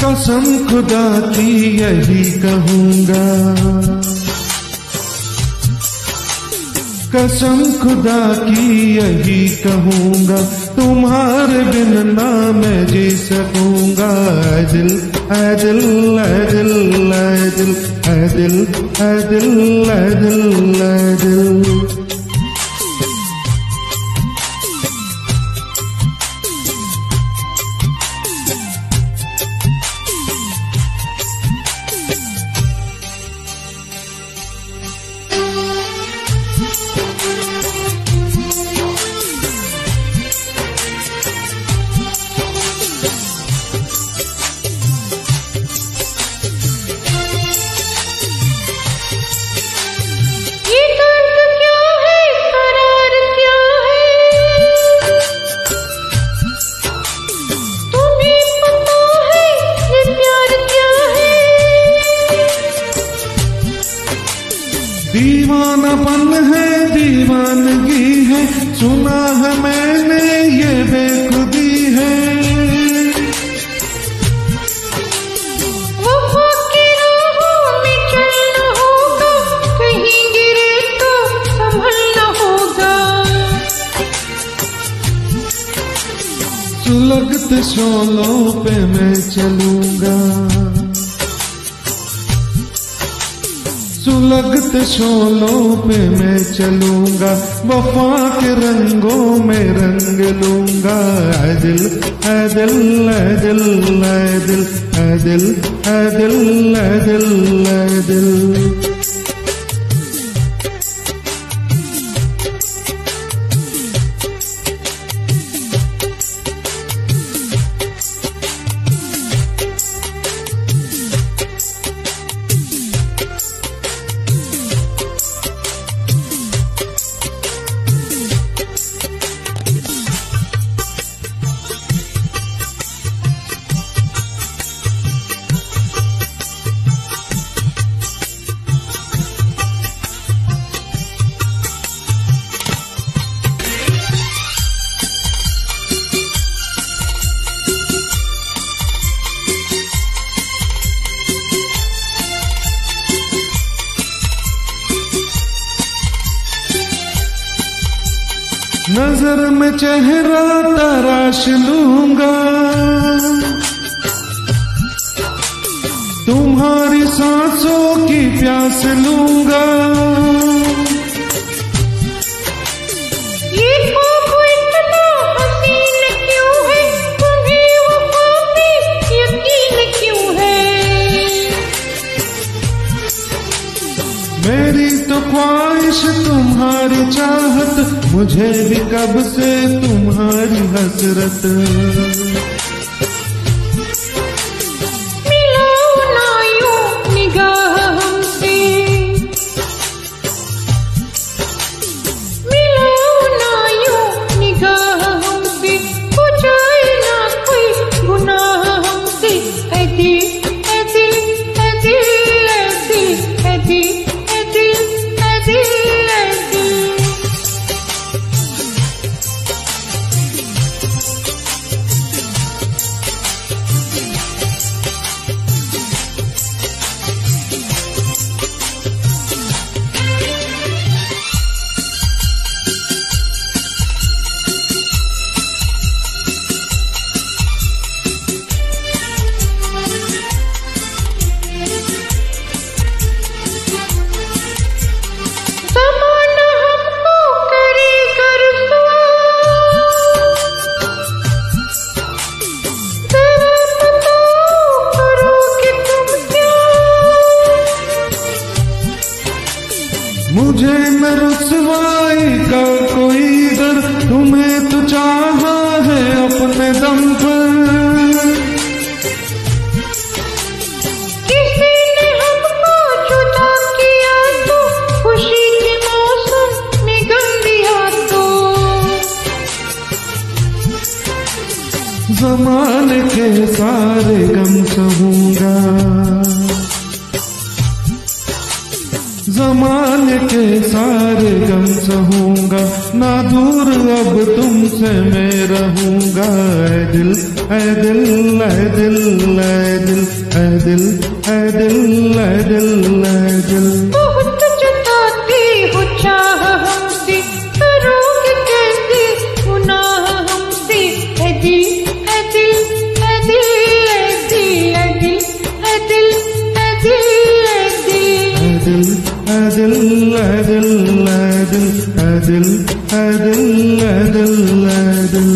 कसम खुदा की यही कहूँगा, कसम खुदा की यही कहूँगा, तुम्हारे बिन ना मैं जी सकूँगा। ऐ दिल ऐ दिल ऐ दिल ऐ दिल ऐ दिल ऐ दिल ऐ दिल ऐ दिल। दीवानापन है दीवानगी है, सुना है मैंने ये बेखुदी है। वफा की राहों में चलना होगा, कहीं गिरे तो संभलना होगा। सुलगते शोलों पे मैं चलूंगा, सुलगते शोलों पे मैं चलूंगा, वफा के रंगों में रंग लूंगा। ऐ दिल ऐ दिल ऐ दिल ऐ दिल ऐ दिल ऐ दिल ऐ दिल ऐ दिल। नजर में चेहरा तराश लूंगा, तुम्हारी सांसों की प्यास लूंगा। ये ख्वाब इतना हसीन क्यों है, तुम्हें वफा पे यकीन क्यों है। मेरी तो ख्वाहिश तुम्हारी चाहत, मुझे भी कब से तुम्हारी हसरत। मिलाओ ना यूं निगाह हमसे, मिलाओ ना यूं निगाह हमसे, हो जाए ना कोई गुनाह हमसे। ऐ दिल ऐ दिल ऐ दिल ऐ दिल ऐ दिल ऐ दिल ऐ दिल ऐ दिल। मुझे न रुसवाई का कोई डर, तुम्हें तो चाहा है अपने दम पर। किसी ने हमको जुदा किया तो, खुशी के मौसम में गम दिया तो। ज़माने के सारे गम सहूंगा, ज़माने के सारे गम सहूंगा, ना दूर अब तुमसे मैं रहूंगा। ऐ दिल ऐ दिल ऐ दिल ऐ दिल ऐ दिल ऐ दिल ऐ दिल ऐ दिल। बहुत जताती हो चाह हमसे, करोगे कैसे गुनाह हमसे। ऐ दिल ऐ दिल ऐ दिल ऐ दिल ऐ दिल ऐ दिल ऐ दिल ऐ दिल ऐ दिल ऐ दिल ऐ दिल ऐ दिल ऐ दिल ऐ दिल ऐ दिल ऐ दिल।